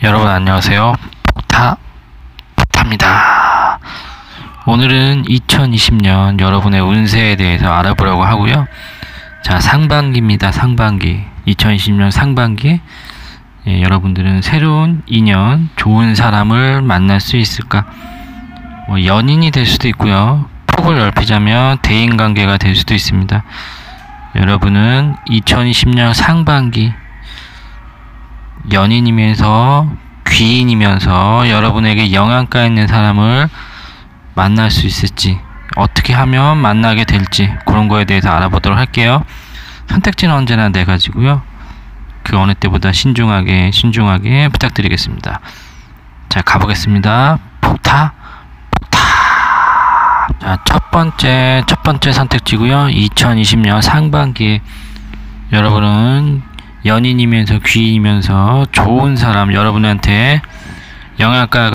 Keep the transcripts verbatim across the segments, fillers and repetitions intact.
여러분 안녕하세요. 폭타 폭타입니다. 오늘은 이천이십 년 여러분의 운세에 대해서 알아보려고 하고요. 자, 상반기입니다. 상반기. 이천이십 년 상반기. 예, 여러분들은 새로운 인연, 좋은 사람을 만날 수 있을까? 뭐 연인이 될 수도 있고요. 폭을 넓히자면 대인관계가 될 수도 있습니다. 여러분은 이천이십 년 상반기 연인이면서 귀인이면서 여러분에게 영향가 있는 사람을 만날 수 있을지, 어떻게 하면 만나게 될지, 그런 거에 대해서 알아보도록 할게요. 선택지는 언제나 네 가지고요. 그 어느 때보다 신중하게 신중하게 부탁드리겠습니다. 자, 가보겠습니다. 폭타 폭타. 자, 첫 번째 첫 번째 선택지고요. 이천이십 년 상반기에 여러분은 연인이면서 귀인이면서 좋은 사람, 여러분한테 영향가가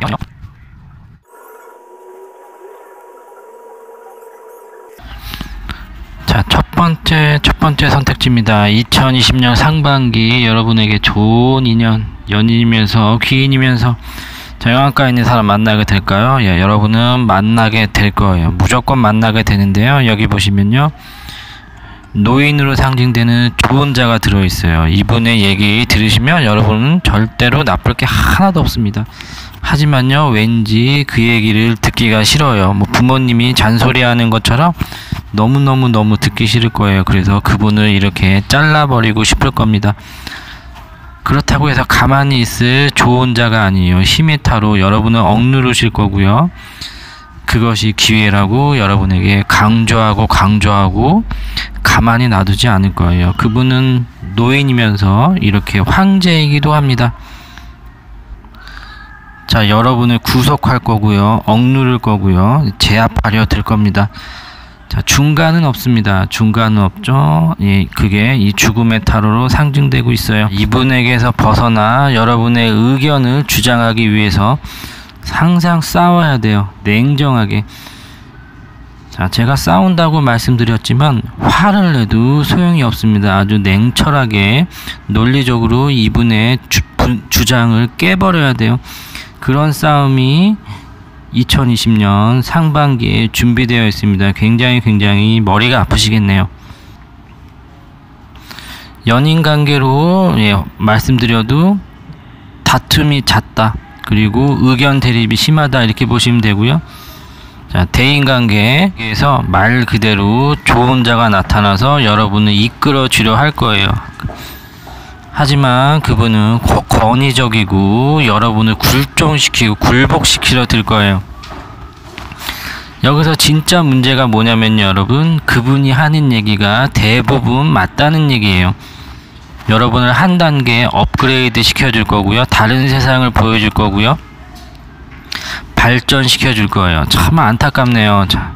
자, 첫 번째 첫 번째 선택지입니다. 이천이십 년 상반기 여러분에게 좋은 인연, 연인이면서 귀인이면서 자, 영향가 있는 사람 만나게 될까요? 예, 여러분은 만나게 될 거예요. 무조건 만나게 되는데요. 여기 보시면요, 노인으로 상징되는 좋은 자가 들어있어요. 이분의 얘기 들으시면 여러분은 절대로 나쁠 게 하나도 없습니다. 하지만요, 왠지 그 얘기를 듣기가 싫어요. 뭐 부모님이 잔소리하는 것처럼 너무너무너무 듣기 싫을 거예요. 그래서 그분을 이렇게 잘라버리고 싶을 겁니다. 그렇다고 해서 가만히 있을 좋은 자가 아니에요. 힘의 타로 여러분을 억누르실 거고요. 그것이 기회라고 여러분에게 강조하고 강조하고 가만히 놔두지 않을 거예요. 그분은 노인이면서 이렇게 황제이기도 합니다. 자, 여러분을 구속할 거고요. 억누를 거고요. 제압하려 들 겁니다. 자, 중간은 없습니다. 중간은 없죠. 예, 그게 이 죽음의 타로로 상징되고 있어요. 이분에게서 벗어나 여러분의 의견을 주장하기 위해서 항상 싸워야 돼요. 냉정하게. 자, 제가 싸운다고 말씀드렸지만 화를 내도 소용이 없습니다. 아주 냉철하게 논리적으로 이분의 주, 주장을 깨버려야 돼요. 그런 싸움이 이천이십 년 상반기에 준비되어 있습니다. 굉장히 굉장히 머리가 아프시겠네요. 연인 관계로 예, 말씀드려도 다툼이 잦다, 그리고 의견 대립이 심하다, 이렇게 보시면 되고요. 자, 대인관계에서 말 그대로 좋은 자가 나타나서 여러분을 이끌어 주려 할 거예요. 하지만 그분은 권위적이고 여러분을 굴종시키고 굴복시키려 들 거예요. 여기서 진짜 문제가 뭐냐면요, 여러분, 그분이 하는 얘기가 대부분 맞다는 얘기예요. 여러분을 한 단계 업그레이드 시켜줄 거고요. 다른 세상을 보여줄 거고요. 발전시켜 줄 거예요. 참 안타깝네요. 자,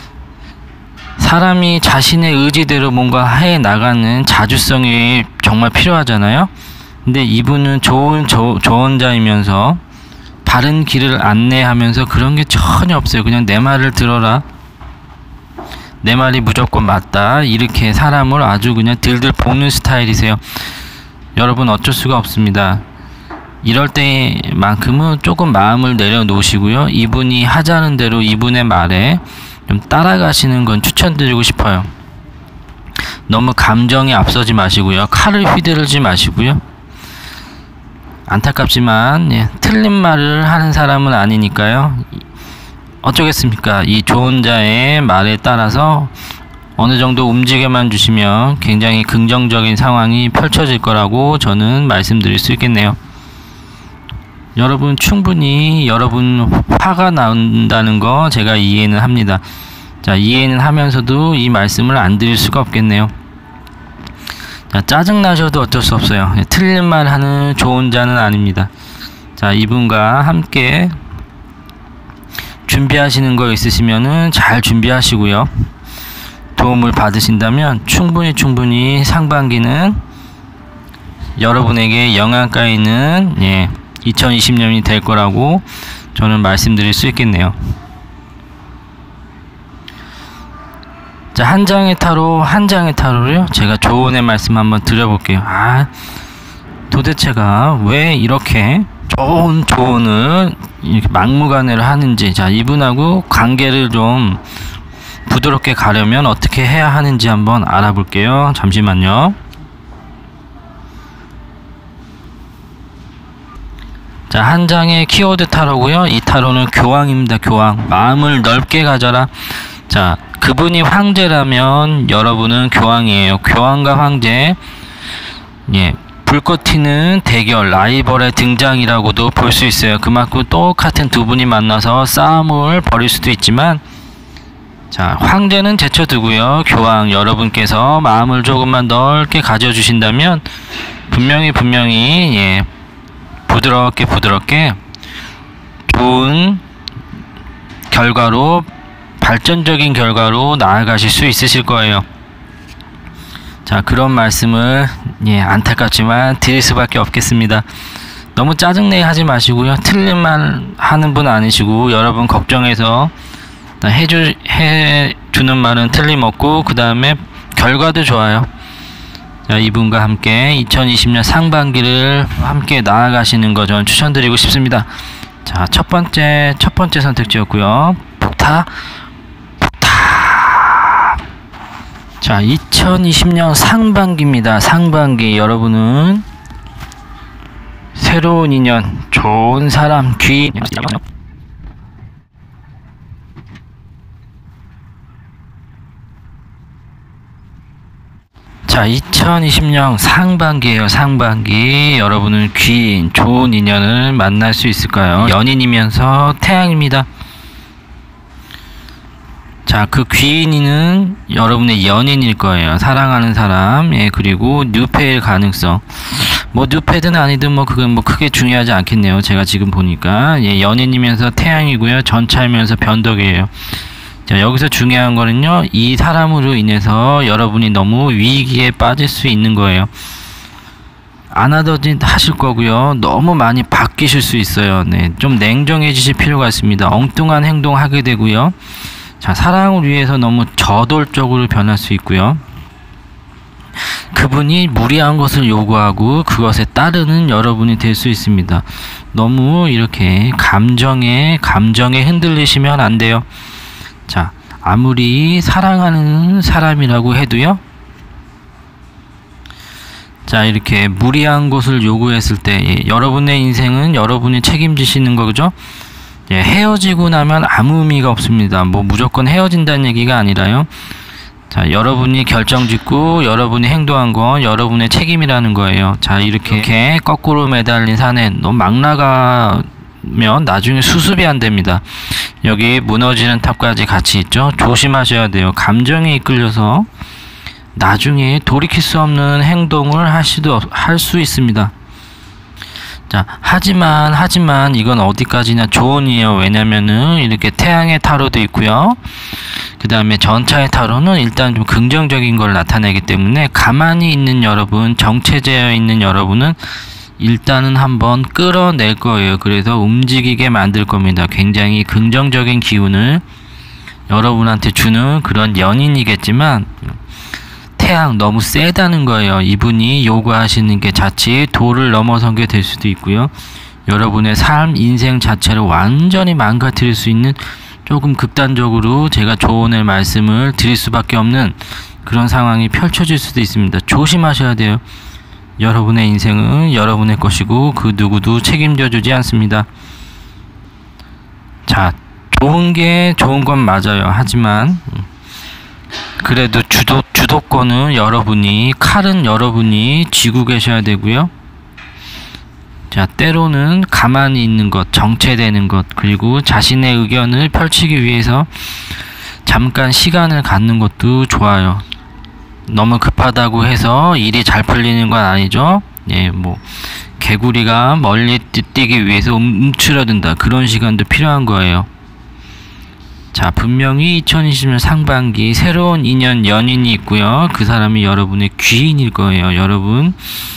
사람이 자신의 의지대로 뭔가 해 나가는 자주성이 정말 필요하잖아요. 근데 이분은 좋은 조, 좋은 자이면서 바른 길을 안내하면서 그런 게 전혀 없어요. 그냥 내 말을 들어라, 내 말이 무조건 맞다, 이렇게 사람을 아주 그냥 들들 볶는 스타일이세요. 여러분 어쩔 수가 없습니다. 이럴 때만큼은 조금 마음을 내려놓으시고요. 이분이 하자는 대로 이분의 말에 좀 따라가시는 건 추천드리고 싶어요. 너무 감정이 앞서지 마시고요. 칼을 휘두르지 마시고요. 안타깝지만 예, 틀린 말을 하는 사람은 아니니까요. 어쩌겠습니까? 이 좋은 자의 말에 따라서 어느 정도 움직여만 주시면 굉장히 긍정적인 상황이 펼쳐질 거라고 저는 말씀드릴 수 있겠네요. 여러분 충분히 여러분 화가 난다는 거 제가 이해는 합니다. 자, 이해는 하면서도 이 말씀을 안 드릴 수가 없겠네요. 자, 짜증나셔도 어쩔 수 없어요. 틀린 말 하는 좋은 자는 아닙니다. 자, 이분과 함께 준비하시는 거 있으시면은 잘 준비하시고요. 도움을 받으신다면 충분히 충분히 상반기는 여러분에게 영향가 있는 예, 이천이십 년이 될 거라고 저는 말씀드릴 수 있겠네요. 자, 한 장의 타로, 한 장의 타로를요, 제가 조언의 말씀 한번 드려볼게요. 아, 도대체가 왜 이렇게 좋은 조언을 이렇게 막무가내로 하는지, 자, 이분하고 관계를 좀 부드럽게 가려면 어떻게 해야 하는지 한번 알아볼게요. 잠시만요. 자, 한 장의 키워드 타로고요. 이 타로는 교황입니다. 교황. 마음을 넓게 가져라. 자, 그분이 황제라면 여러분은 교황이에요. 교황과 황제, 예, 불꽃 튀는 대결, 라이벌의 등장이라고도 볼 수 있어요. 그만큼 똑같은 두 분이 만나서 싸움을 벌일 수도 있지만, 자, 황제는 제쳐두고요. 교황 여러분께서 마음을 조금만 넓게 가져주신다면 분명히 분명히 예, 부드럽게 부드럽게 좋은 결과로, 발전적인 결과로 나아가실 수 있으실 거예요. 자, 그런 말씀을 예, 안타깝지만 드릴 수밖에 없겠습니다. 너무 짜증내게 하지 마시고요. 틀린 말 하는 분 아니시고, 여러분 걱정해서 해주, 해주는 말은 틀림없고, 그 다음에 결과도 좋아요. 자, 이분과 함께 이천이십 년 상반기를 함께 나아가시는 거 저는 추천드리고 싶습니다. 자, 첫 번째, 첫 번째 선택지였고요. 폭타, 폭타. 자, 이천이십 년 상반기입니다. 상반기 여러분은 새로운 인연, 좋은 사람, 귀인. 자, 이천이십 년 상반기에요. 상반기 여러분은 귀인, 좋은 인연을 만날 수 있을까요? 연인이면서 태양입니다. 자, 그 귀인이는 여러분의 연인일 거예요. 사랑하는 사람. 예, 그리고 뉴페일 가능성. 뭐 뉴페든 아니든 뭐 그건 뭐 크게 중요하지 않겠네요. 제가 지금 보니까 예, 연인이면서 태양이고요. 전차이면서 변덕이에요. 자, 여기서 중요한 거는요, 이 사람으로 인해서 여러분이 너무 위기에 빠질 수 있는 거예요. 안하더짓 하실 거고요. 너무 많이 바뀌실 수 있어요. 네, 좀 냉정해지실 필요가 있습니다. 엉뚱한 행동 하게 되고요. 자, 사랑을 위해서 너무 저돌적으로 변할 수 있고요. 그분이 무리한 것을 요구하고 그것에 따르는 여러분이 될 수 있습니다. 너무 이렇게 감정에 감정에 흔들리시면 안 돼요. 자, 아무리 사랑하는 사람이라고 해도요, 자, 이렇게 무리한 것을 요구했을 때 예, 여러분의 인생은 여러분이 책임지시는 거죠. 예, 헤어지고 나면 아무 의미가 없습니다. 뭐 무조건 헤어진다는 얘기가 아니라요. 자, 여러분이 결정짓고 여러분이 행동한 건 여러분의 책임이라는 거예요. 자, 이렇게, 이렇게 거꾸로 매달린 산에 너 막 나가면 나중에 수습이 안 됩니다. 여기 무너지는 탑까지 같이 있죠. 조심하셔야 돼요. 감정에 이끌려서 나중에 돌이킬 수 없는 행동을 할 수도 할 수 있습니다. 자, 하지만 하지만 이건 어디까지나 조언이에요. 왜냐면은 이렇게 태양의 타로도 있고요. 그 다음에 전차의 타로는 일단 좀 긍정적인 걸 나타내기 때문에 가만히 있는 여러분, 정체되어 있는 여러분은 일단은 한번 끌어낼 거예요. 그래서 움직이게 만들 겁니다. 굉장히 긍정적인 기운을 여러분한테 주는 그런 연인이겠지만 태양 너무 세다는 거예요. 이분이 요구하시는 게 자칫 도를 넘어선 게 될 수도 있고요. 여러분의 삶, 인생 자체를 완전히 망가뜨릴 수 있는, 조금 극단적으로 제가 조언의 말씀을 드릴 수밖에 없는 그런 상황이 펼쳐질 수도 있습니다. 조심하셔야 돼요. 여러분의 인생은 여러분의 것이고 그 누구도 책임져 주지 않습니다. 자, 좋은 게 좋은 건 맞아요. 하지만 그래도 주도, 주도권은 여러분이, 칼은 여러분이 쥐고 계셔야 되고요. 자, 때로는 가만히 있는 것, 정체되는 것, 그리고 자신의 의견을 펼치기 위해서 잠깐 시간을 갖는 것도 좋아요. 너무 급하다고 해서 일이 잘 풀리는 건 아니죠. 예, 뭐 개구리가 멀리 뛰기 위해서 움츠러든다, 그런 시간도 필요한 거예요. 자, 분명히 이천이십 년 상반기 새로운 인연, 연인이 있고요. 그 사람이 여러분의 귀인일 거예요. 여러분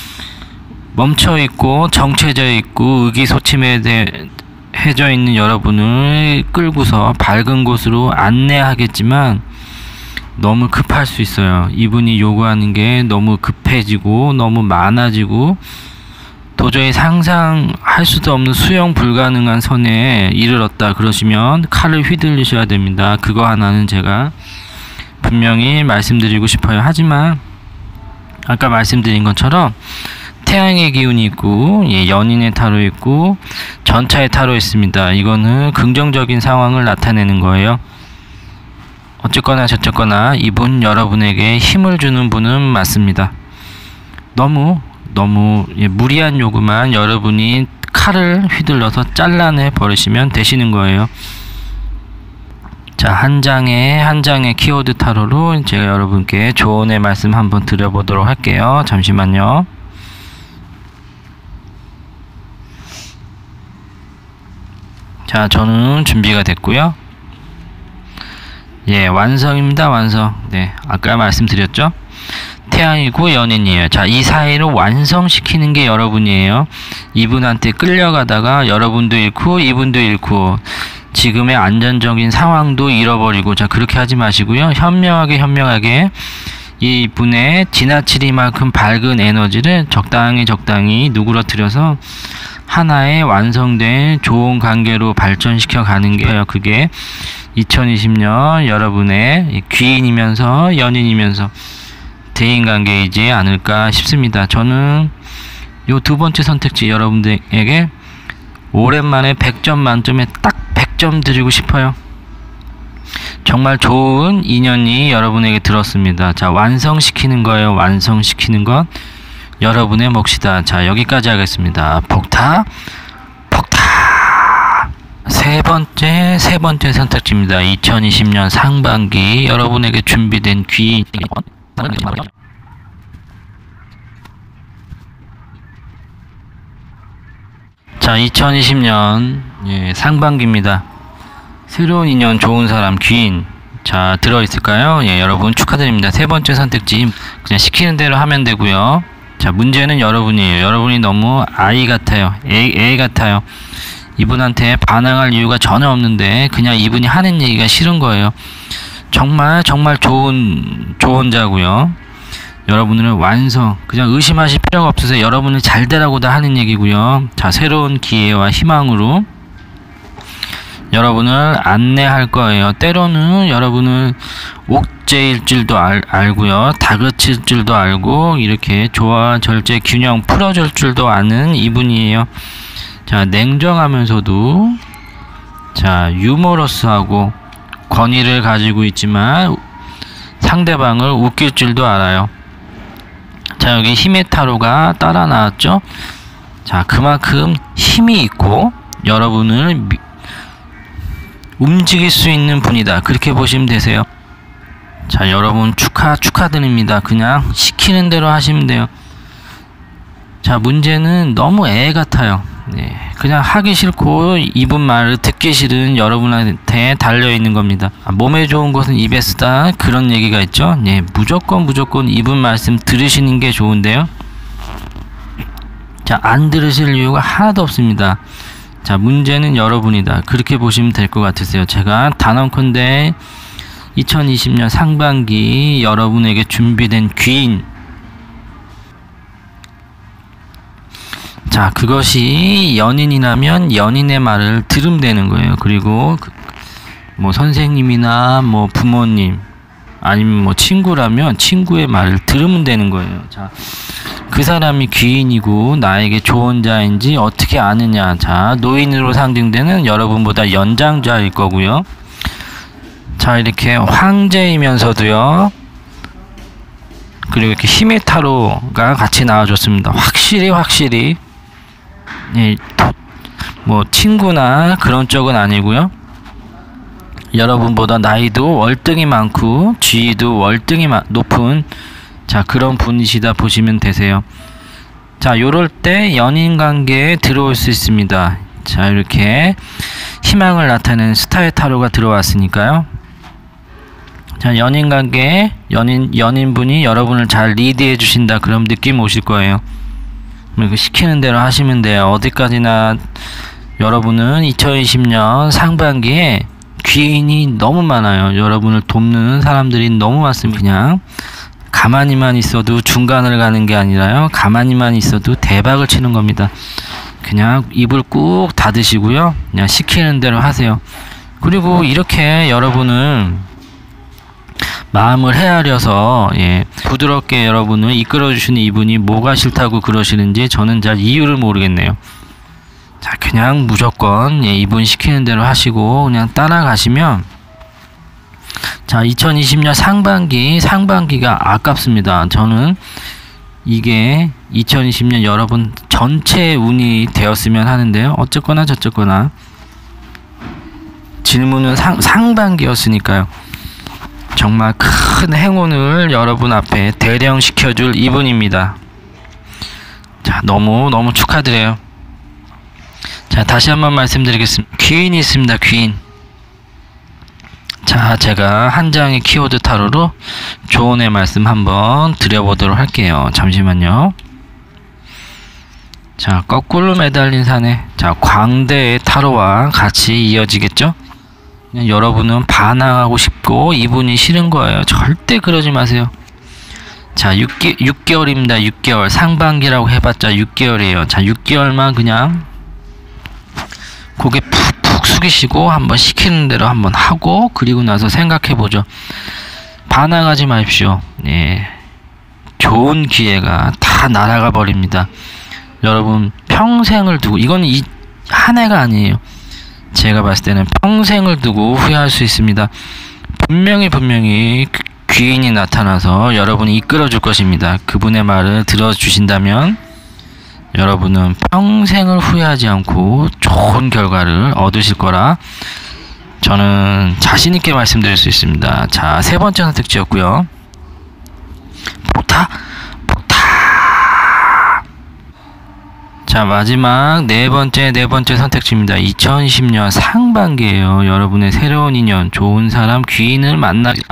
멈춰있고 정체져 있고 의기소침해져 있는 여러분을 끌고서 밝은 곳으로 안내하겠지만 너무 급할 수 있어요. 이분이 요구하는 게 너무 급해지고 너무 많아지고 도저히 상상할 수도 없는 수용 불가능한 선에 이르렀다 그러시면 칼을 휘둘리셔야 됩니다. 그거 하나는 제가 분명히 말씀드리고 싶어요. 하지만 아까 말씀드린 것처럼 태양의 기운이 있고, 예, 연인의 타로 있고, 전차의 타로 있습니다. 이거는 긍정적인 상황을 나타내는 거예요. 어쨌거나 저쨌거나 이분 여러분에게 힘을 주는 분은 맞습니다. 너무 너무 예, 무리한 요구만 여러분이 칼을 휘둘러서 잘라내 버리시면 되시는 거예요. 자, 한 장의 한 장의 키워드 타로로 제가 여러분께 조언의 말씀 한번 드려보도록 할게요. 잠시만요. 자, 저는 준비가 됐고요. 예, 완성입니다. 완성. 네, 아까 말씀드렸죠. 태양이고 연인이에요. 자, 이 사이를 완성시키는 게 여러분이에요. 이분한테 끌려가다가 여러분도 잃고 이분도 잃고 지금의 안전적인 상황도 잃어버리고, 자, 그렇게 하지 마시고요. 현명하게 현명하게 이분의 지나치리만큼 밝은 에너지를 적당히 적당히 누그러뜨려서 하나의 완성된 좋은 관계로 발전시켜 가는 게요. 그게 이천이십 년 여러분의 귀인이면서 연인이면서 대인관계이지 않을까 싶습니다. 저는 요 두 번째 선택지 여러분들에게 오랜만에 백 점 만점에 딱 백 점 드리고 싶어요. 정말 좋은 인연이 여러분에게 들었습니다. 자, 완성시키는 거예요. 완성시키는 것 여러분의 몫이다. 자, 여기까지 하겠습니다. 폭타 폭타. 세 번째 세 번째 선택지입니다. 이천이십 년 상반기 여러분에게 준비된 귀인. 자, 이천이십 년 예, 상반기입니다. 새로운 인연, 좋은 사람, 귀인. 자, 들어있을까요? 예, 여러분 축하드립니다. 세 번째 선택지 그냥 시키는 대로 하면 되고요. 자, 문제는 여러분이에요. 여러분이 너무 아이 같아요. 애, 애 같아요. 이분한테 반항할 이유가 전혀 없는데 그냥 이분이 하는 얘기가 싫은 거예요. 정말 정말 좋은 조언자고요. 여러분은 완성, 그냥 의심하실 필요가 없으세요. 여러분을 잘 되라고 다 하는 얘기고요. 자, 새로운 기회와 희망으로 여러분을 안내할 거예요. 때로는 여러분을 옥죄일 줄도 알, 알고요. 다그칠 줄도 알고 이렇게 조화, 절제, 균형 풀어줄 줄도 아는 이분이에요. 자, 냉정하면서도 자, 유머러스하고 권위를 가지고 있지만 상대방을 웃길 줄도 알아요. 자, 여기 힘의 타로가 따라 나왔죠. 자, 그만큼 힘이 있고 여러분을 미, 움직일 수 있는 분이다. 그렇게 보시면 되세요. 자, 여러분 축하 축하드립니다. 그냥 시키는 대로 하시면 돼요. 자, 문제는 너무 애 같아요. 네, 그냥 하기 싫고 이분 말을 듣기 싫은 여러분한테 달려있는 겁니다. 아, 몸에 좋은 것은 입에 쓰다, 그런 얘기가 있죠. 네, 무조건 무조건 이분 말씀 들으시는 게 좋은데요. 자, 안 들으실 이유가 하나도 없습니다. 자, 문제는 여러분이다. 그렇게 보시면 될 것 같으세요. 제가 단언컨대 이천이십 년 상반기 여러분에게 준비된 귀인, 자, 그것이 연인이라면 연인의 말을 들으면 되는 거예요. 그리고 뭐 선생님이나 뭐 부모님 아니면 뭐 친구라면 친구의 말을 들으면 되는 거예요. 자, 그 사람이 귀인이고 나에게 좋은 자인지 어떻게 아느냐. 자, 노인으로 상징되는 여러분보다 연장자일 거고요. 자, 이렇게 황제이면서도요, 그리고 이렇게 힘의 타로가 같이 나와줬습니다. 확실히 확실히 예, 뭐 친구나 그런 쪽은 아니고요. 여러분보다 나이도 월등히 많고 지위도 월등히 마, 높은 자, 그런 분이시다 보시면 되세요. 자, 요럴 때 연인 관계에 들어올 수 있습니다. 자, 이렇게 희망을 나타내는 스타의 타로가 들어왔으니까요. 자, 연인 관계에 연인 연인분이 여러분을 잘 리드해 주신다, 그런 느낌 오실 거예요. 시키는 대로 하시면 돼요. 어디까지나 여러분은 이천이십 년 상반기에 귀인이 너무 많아요. 여러분을 돕는 사람들이 너무 많습니다. 그냥 가만히만 있어도 중간을 가는 게 아니라요, 가만히만 있어도 대 대박을 치는 겁니다. 그냥 입을 꾹 닫으시고요. 그냥 시키는 대로 하세요. 그리고 이렇게 여러분을 마음을 헤아려서 예, 부드럽게 여러분을 이끌어 주시는 이분이 뭐가 싫다고 그러시는지 저는 잘 이유를 모르겠네요. 자, 그냥 무조건 예, 이분 시키는 대로 하시고 그냥 따라가시면, 자, 이천이십 년 상반기 상반기가 아깝습니다. 저는 이게 이천이십 년 여러분 전체 운이 되었으면 하는데요. 어쨌거나 저쨌거나 질문은 상, 상반기였으니까요. 정말 큰 행운을 여러분 앞에 대령시켜줄 이분입니다. 자, 너무 너무 축하드려요. 자, 다시 한번 말씀드리겠습니다. 귀인이 있습니다. 귀인. 자, 제가 한 장의 키워드 타로로 조언의 말씀 한번 드려보도록 할게요. 잠시만요. 자, 거꾸로 매달린 사내. 자, 광대의 타로와 같이 이어지겠죠? 그냥 여러분은 반항하고 싶고 이분이 싫은 거예요. 절대 그러지 마세요. 자, 육 개월입니다. 육 개월. 상반기라고 해봤자 육 개월이에요. 자, 육 개월만 그냥 고개 푹푹 숙이시고 한번 시키는 대로 한번 하고, 그리고 나서 생각해보죠. 반항하지 마십시오. 예, 좋은 기회가 다 날아가 버립니다. 여러분 평생을 두고, 이건 이 한 해가 아니에요. 제가 봤을 때는 평생을 두고 후회할 수 있습니다. 분명히 분명히 귀인이 나타나서 여러분이 이끌어 줄 것입니다. 그분의 말을 들어주신다면 여러분은 평생을 후회하지 않고 좋은 결과를 얻으실 거라 저는 자신 있게 말씀드릴 수 있습니다. 자, 세 번째 선택지였고요. 복타, 복타. 자, 마지막 네 번째 네 번째 선택지입니다. 이천이십 년 상반기예요. 여러분의 새로운 인연, 좋은 사람, 귀인을 만나게.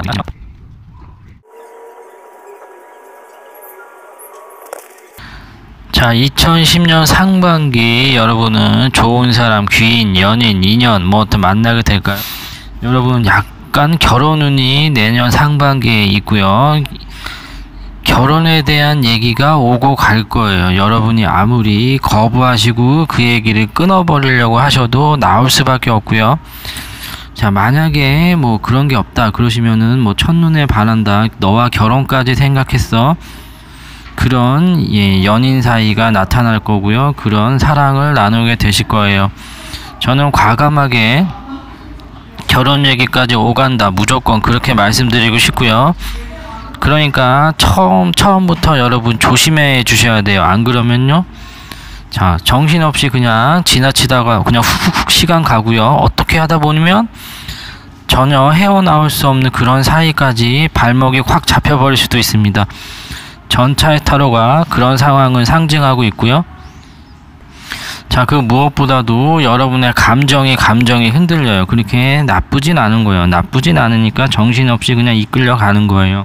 자, 이천십 년 상반기 여러분은 좋은 사람, 귀인, 연인, 인연 뭐 어떤 만나게 될까요? 여러분 약간 결혼운이 내년 상반기에 있고요. 결혼에 대한 얘기가 오고 갈 거예요. 여러분이 아무리 거부하시고 그 얘기를 끊어버리려고 하셔도 나올 수밖에 없고요. 자, 만약에 뭐 그런 게 없다 그러시면은 뭐 첫눈에 반한다, 너와 결혼까지 생각했어, 그런 예, 연인 사이가 나타날 거고요. 그런 사랑을 나누게 되실 거예요. 저는 과감하게 결혼 얘기까지 오간다, 무조건 그렇게 말씀드리고 싶고요. 그러니까 처음 처음부터 여러분 조심해 주셔야 돼요. 안 그러면요, 자, 정신없이 그냥 지나치다가 그냥 훅훅 시간 가고요. 어떻게 하다 보면 전혀 헤어나올 수 없는 그런 사이까지 발목이 확 잡혀버릴 수도 있습니다. 전차의 타로가 그런 상황을 상징하고 있고요. 자, 그 무엇보다도 여러분의 감정이 감정이 흔들려요. 그렇게 나쁘진 않은 거예요. 나쁘진 않으니까 정신없이 그냥 이끌려 가는 거예요.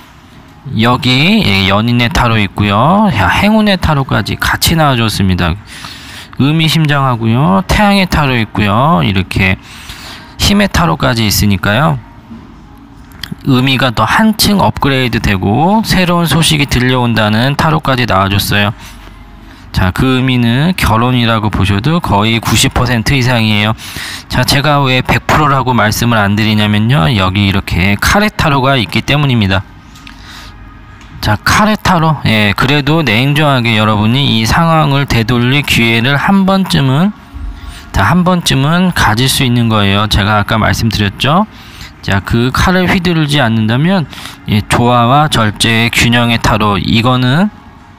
여기 연인의 타로 있고요. 행운의 타로까지 같이 나와줬습니다. 의미심장하고요. 태양의 타로 있고요. 이렇게 힘의 타로까지 있으니까요. 의미가 더 한층 업그레이드 되고 새로운 소식이 들려온다는 타로까지 나와줬어요. 자, 그 의미는 결혼이라고 보셔도 거의 구십 퍼센트 이상이에요. 자, 제가 왜 백 퍼센트라고 말씀을 안 드리냐면요, 여기 이렇게 카레 타로가 있기 때문입니다. 자, 카레 타로, 예, 그래도 냉정하게 여러분이 이 상황을 되돌릴 기회를 한 번쯤은, 자, 한 번쯤은 가질 수 있는 거예요. 제가 아까 말씀드렸죠. 자, 그 칼을 휘두르지 않는다면 예, 조화와 절제의 균형의 타로, 이거는,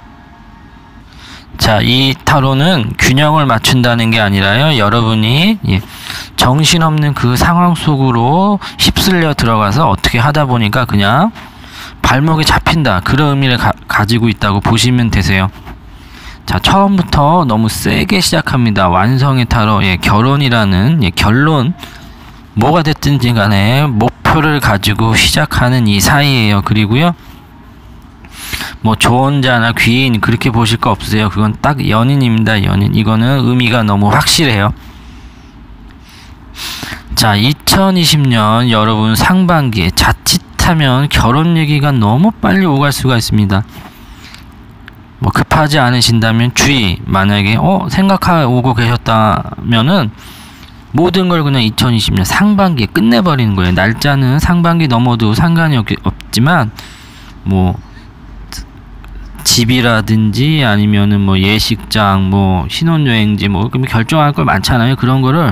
자, 이 타로는 균형을 맞춘다는 게 아니라요, 여러분이 예, 정신없는 그 상황 속으로 휩쓸려 들어가서 어떻게 하다 보니까 그냥 발목이 잡힌다, 그런 의미를 가, 가지고 있다고 보시면 되세요. 자, 처음부터 너무 세게 시작합니다. 완성의 타로, 예, 결혼이라는 예, 결론, 뭐가 됐든지 간에 목표를 가지고 시작하는 이 사이에요. 그리고요, 뭐 조언자나 귀인 그렇게 보실 거 없으세요. 그건 딱 연인입니다. 연인. 이거는 의미가 너무 확실해요. 자, 이천이십 년 여러분 상반기에 자칫하면 결혼 얘기가 너무 빨리 오갈 수가 있습니다. 뭐 급하지 않으신다면 주의, 만약에 어 생각하고 계셨다면은 모든 걸 그냥 이천이십 년 상반기에 끝내버리는 거예요. 날짜는 상반기 넘어도 상관이 없, 없지만 뭐 집이라든지 아니면은 뭐 예식장, 뭐 신혼여행지 뭐 결정할 걸 많잖아요. 그런 거를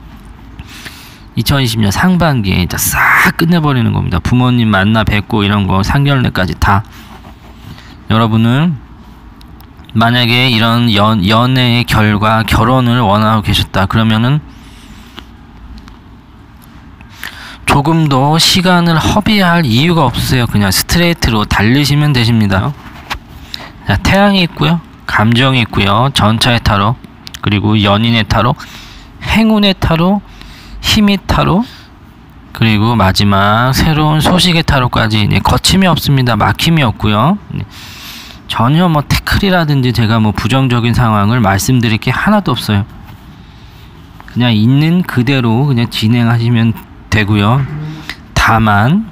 이천이십 년 상반기에 이제 싹 끝내버리는 겁니다. 부모님 만나 뵙고 이런 거 상견례까지 다. 여러분은 만약에 이런 연, 연애의 결과 결혼을 원하고 계셨다 그러면은 조금 더 시간을 허비할 이유가 없으세요. 그냥 스트레이트로 달리시면 되십니다. 자, 태양이 있고요, 감정이 있고요, 전차의 타로, 그리고 연인의 타로, 행운의 타로, 힘의 타로, 그리고 마지막 새로운 소식의 타로까지. 네, 거침이 없습니다. 막힘이 없고요. 네, 전혀 뭐 태클이라든지 제가 뭐 부정적인 상황을 말씀드릴 게 하나도 없어요. 그냥 있는 그대로 그냥 진행하시면 되고요. 다만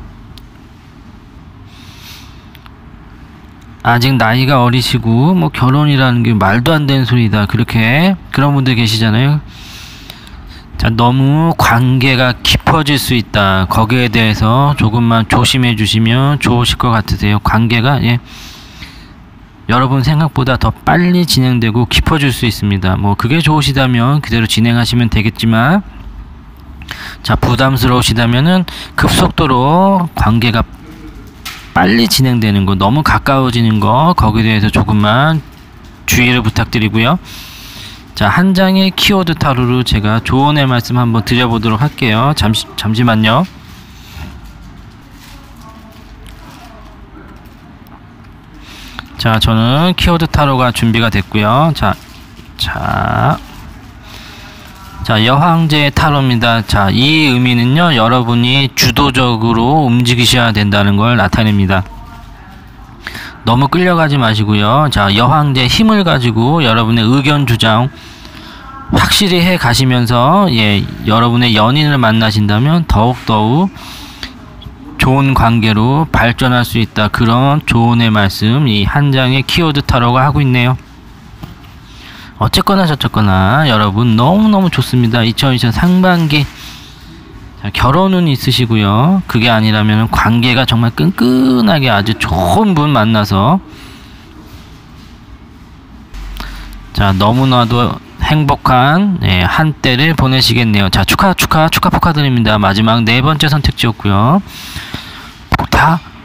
아직 나이가 어리시고 뭐 결혼이라는 게 말도 안 되는 소리다, 그렇게 그런 분들 계시잖아요. 자, 너무 관계가 깊어질 수 있다. 거기에 대해서 조금만 조심해 주시면 좋으실 것 같으세요. 관계가 예, 여러분 생각보다 더 빨리 진행되고 깊어질 수 있습니다. 뭐 그게 좋으시다면 그대로 진행하시면 되겠지만, 자, 부담스러우시다면은 급속도로 관계가 빨리 진행되는 거, 너무 가까워지는 거, 거기에 대해서 조금만 주의를 부탁드리고요. 자, 한 장의 키워드 타로로 제가 조언의 말씀 한번 드려보도록 할게요. 잠시, 잠시만요. 자, 저는 키워드 타로가 준비가 됐고요. 자, 자, 자, 여황제의 타로입니다. 자, 이 의미는요, 여러분이 주도적으로 움직이셔야 된다는 걸 나타냅니다. 너무 끌려가지 마시고요. 자, 여황제 힘을 가지고 여러분의 의견 주장 확실히 해 가시면서 예, 여러분의 연인을 만나신다면 더욱더욱 좋은 관계로 발전할 수 있다. 그런 조언의 말씀 이 한 장의 키워드 타로가 하고 있네요. 어쨌거나 저쨌거나 여러분 너무너무 좋습니다. 이천이십 년 상반기. 자, 결혼은 있으시고요. 그게 아니라면 관계가 정말 끈끈하게 아주 좋은 분 만나서 자, 너무나도 행복한 예, 한때를 보내시겠네요. 자, 축하 축하 축하 축하드립니다. 마지막 네 번째 선택지였고요. 다